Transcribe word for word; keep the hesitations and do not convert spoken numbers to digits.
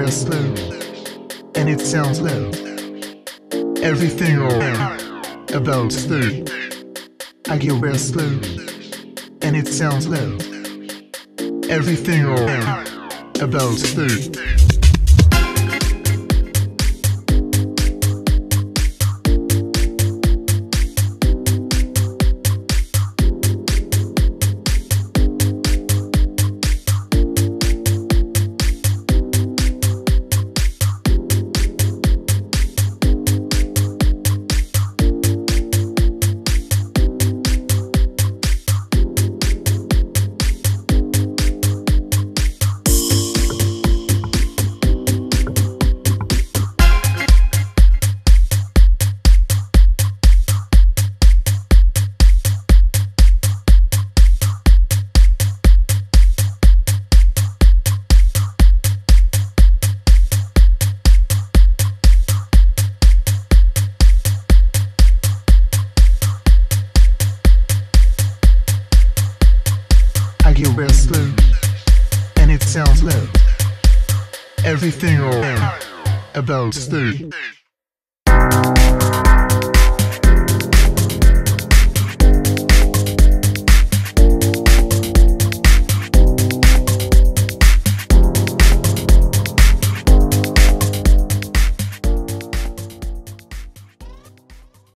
rest slow, and it sounds low. Everything all about slow. I get rest slow, and it sounds low. Everything all about slow. I get rest slow, and it sounds low. Everything all about slow.